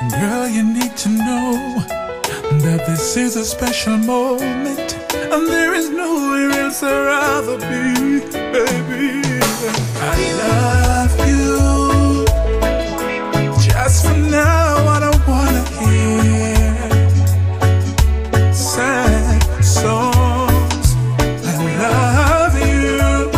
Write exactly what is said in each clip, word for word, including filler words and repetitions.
Girl, you need to know that this is a special moment, and there is nowhere else I'd rather be, baby. I love you. Just for now, I don't wanna hear sad songs. I love you.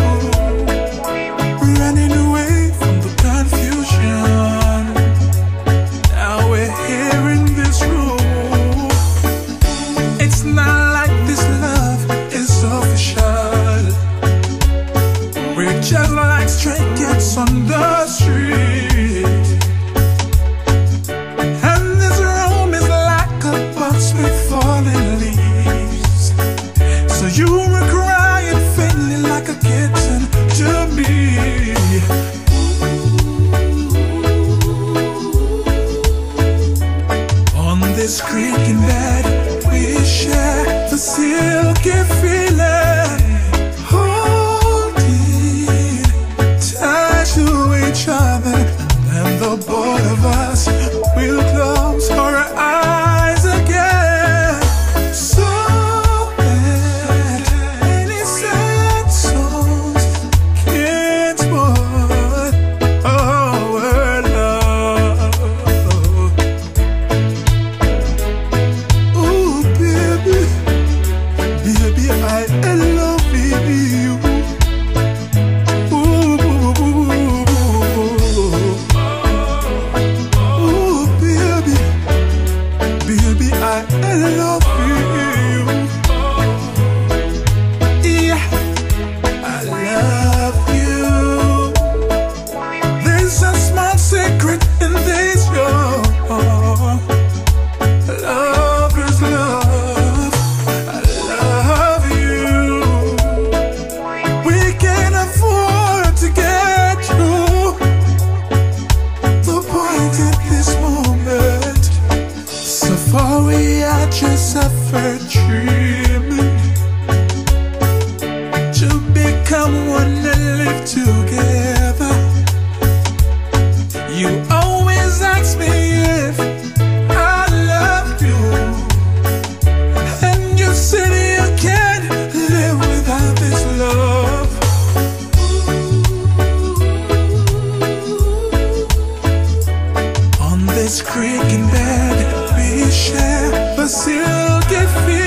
Running away from the confusion. Now we're here in this room. It's not like this love is official. We're just like stray cats on the street. And this room is like a box with falling leaves. So you were crying faintly like a kitten to me. On this creaking bed, we share the silky feeling. Holding tight to each other, and the both of us will close our eyes again. So that any sad songs can't spoil our love. Ooh, baby, baby, I love you. Ooh, ooh, ooh, baby, baby, I love you. Yeah, I love you. There's a small secret in this love. Love is love. I love you. We can afford to get you the point at this moment. So far we are just suffer dreaming to become one and live together. You always ask me if I love you, and you said you can't live without this love. On this creaking bed, we share the silky feeling.